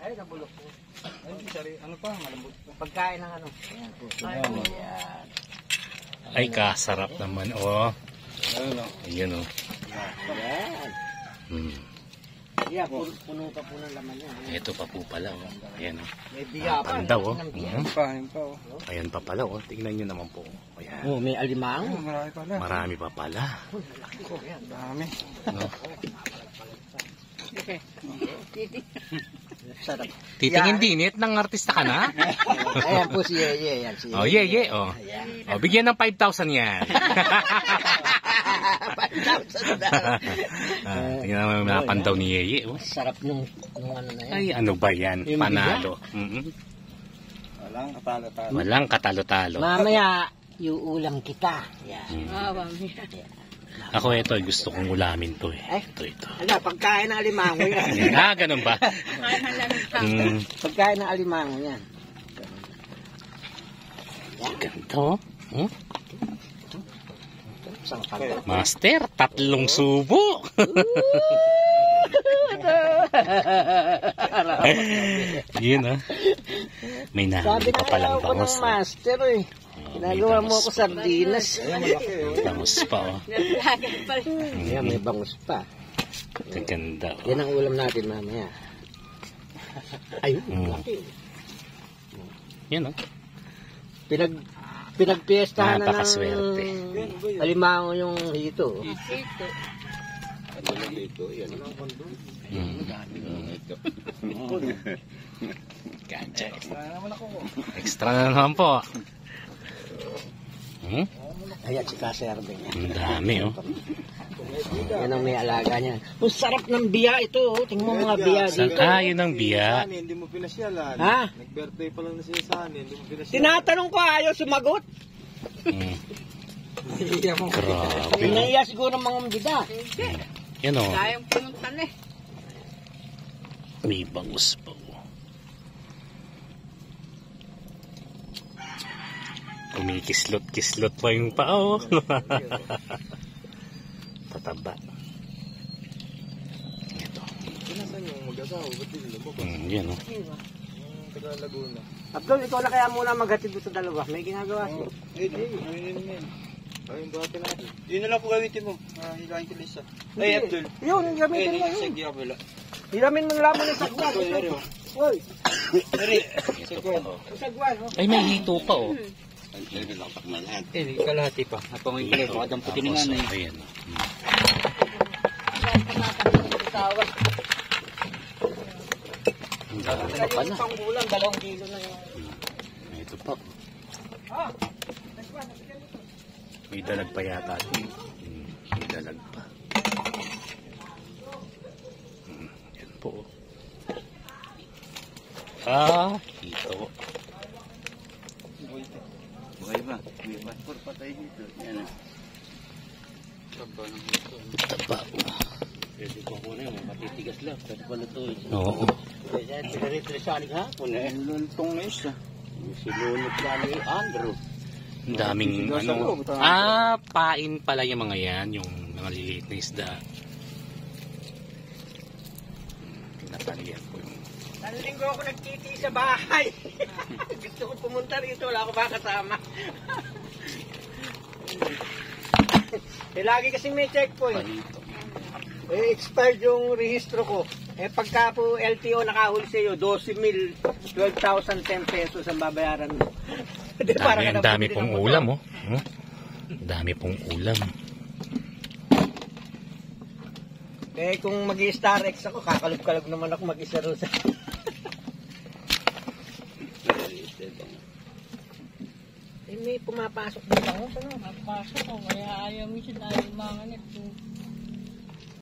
Ay, nabulok po. Ay, sorry. Ano pa? Malambot pa. Pagkain ng ano. Ayan po. Ayan. Ay, kasarap naman. Oh. Ayun o. Ayun oh. Ayan. Hmm. Yeah, puno pa po ng laman yan. Ito pa po pala. Oh. Ayan oh. May biya pa. Pandaw oh. Ayun pa, ayun pa o. Ayan pa pala oh. Tingnan nyo naman po. Ayan. Oh, may alimang. Ayun, marami pala. Marami pa pala. Laki ko yan. Dami. No? Sarap. Titingin dinit ng artista ka na? Ayan po si Yeye. Yan, si Oh, yeah. Oh. Oh, bigyan ng 5,000 yan. Tingnan naman yung mga pandaw ni Yeye. Oh. Sarap nung ano na yan. Ay, ano ba yan? Yung Panalo. Walang katalo-talo. Walang katalo-talo. Mamaya, iuulam kita. Yan. Ako ito, gusto kong ulamin to eh. Ay. Ito. Ano, pagkain ng alimango yan. Ganun ba? Pagkain ng alimango yan. Ganito. Hmm? Isang pagkain. Master, 3 subo. Yun ah. May Sabi nahuli na pa palang ayaw ko ng bangos. master eh. Ginagawa mo ako sardinas. Bangos pa oh. Ayan, may bangus pa. Kaganda oh. Yan ang ulam natin mamaya. Ayun, laki. Yun oh. Pinagpiestahan na Napakaswerte. ng alimango yung hito. Ganja. Extra na naman po. Hmm? Ayan, si Kaserbe niya. Ang dami oh. Yan ang may alaga niya. Ang sarap ng biya ito. Oh. Tingnan mo mga biya dito. Yun ang biya. Hindi mo pinasyalan. Ha? Nag-birthday pa lang na siya sa amin. Hindi mo pinasyalan. Tinatanong ko, ayaw sumagot. Hmm. Grabe. Pinaiya siguro ng mga bida. Yan oh. Kayang pumunta na eh. May bangus pa oh. Kumikislot-kislot pa yung paa oh. Tataba. Ito. Pinasan yung mag-asawa. Ba't hindi lumabas? Yan oh. Yung taga Laguna. Abdul, ikaw na kaya muna maghatid doon sa dalawa. May ginagawa siya. Ayun. Ayun, buhatin natin. Yun na lang po gamitin mo. Hilahin ko Lisa. Ay, Abdul. Yun, gamitin mo yun. Sige, wala. Hiramin mo ng laman ng sagwan. Uy, sagwan. Oh. Ay, may hito pa oh. Kalahati pa. Napangoy ko lang. Makadang puti ni nanay. Ayan oh. Ang dami pa pala. Yung panggulang, 2 kilo na yun. Ito pa. May dalag pa yata. May dalag pa. Yan po. Ito. Buhay ba? May passport pa tayo dito. Yan ah. Taba. Pwede ko muna yung matitigas lang. Pwede pa lutuin. Oo. Pinaritrisalig ha? Luntong na isa. Silunod lang ni Andrew. Ang daming ano. Pain pala yung mga yan. Yung mga liliit na isda. Tinatalian ko yung... Ang linggo ako nagtiti sa bahay. Gusto ko pumunta rito. Wala ko ba kasama? Lagi kasing may checkpoint. Expired yung rehistro ko. Pagka po LTO nakahuli sa iyo, 12,000, 12,000, 10 pesos ang babayaran mo. Ang dami pong ulam oh. Ang dami pong ulam. Kung mag-Star X ako, kakalog-kalog naman ako mag-isa rin sa... may pumapasok dito ako. Papasok ko, kaya ayaw mo siya dahil mga nito.